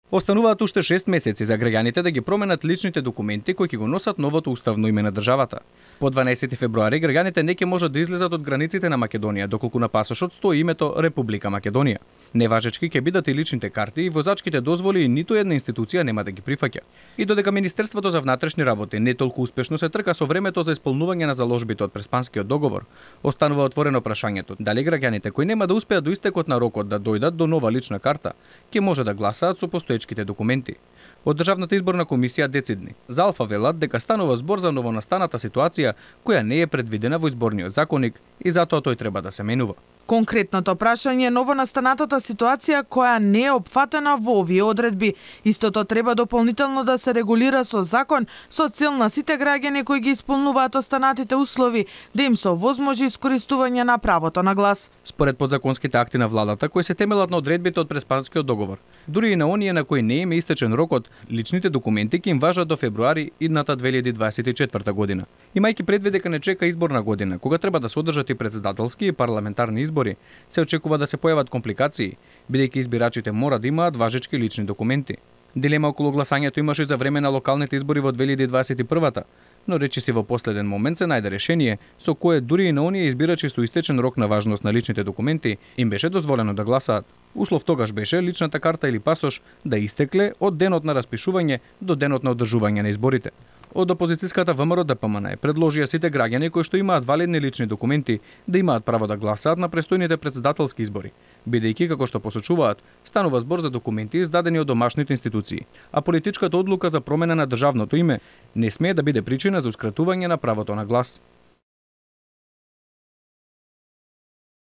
Остануваат уште 6 месеци за граѓаните да ги променат личните документи кои ќе го носат новото уставно име на државата. По 12 февруари граѓаните не ќе можат да излезат од границите на Македонија, доколку на пасошот стои името Република Македонија. Неважечки ќе бидат и личните карти и возачките дозволи и ниту една институција нема да ги прифаќа. И додека Министерството за внатрешни работи не толку успешно се трка со времето за исполнување на заложбите од Преспанскиот договор, останува отворено прашањето дали граѓаните кои нема да успеат до истекот на рокот да дојдат до нова лична карта, ќе може да гласаат со постоечките документи. Од Државната изборна комисија децидни. За Алфа велат дека станува збор за новонастаната ситуација која не е предвидена во изборниот законник и затоа тој треба да се менува. Конкретното прашање е новонастанатата ситуација која не е опфатена во овие одредби. Истото треба дополнително да се регулира со закон со цел на сите граѓани кои ги исполнуваат останатите услови да им се овозможи искористување на правото на глас. Според подзаконските акти на владата кои се темелат на одредбите од Преспанскиот договор, дури и на оние на кои не им е истечен рокот, личните документи ќе им важат до февруари идната 2024 година. Имајќи предвид дека не чека изборна година, кога треба да се одржат и претседателски и парламентарни избори, се очекува да се појават компликации, бидејќи избирачите мора да имаат важечки лични документи. Дилема околу гласањето имаше за време на локалните избори во 2021-та, но речиси во последен момент се најде решение со кое дури и на оние избирачи со истечен рок на важност на личните документи им беше дозволено да гласаат. Услов тогаш беше личната карта или пасош да истекле од денот на распишување до денот на одржување на изборите. Од опозицијската ВМРО ДПМН предложија сите граѓани кои што имаат валидни лични документи да имаат право да гласаат на престојните претседателски избори, бидејќи како што посочуваат, станува збор за документи издадени од домашните институции, а политичката одлука за промена на државното име не смее да биде причина за ускратување на правото на глас.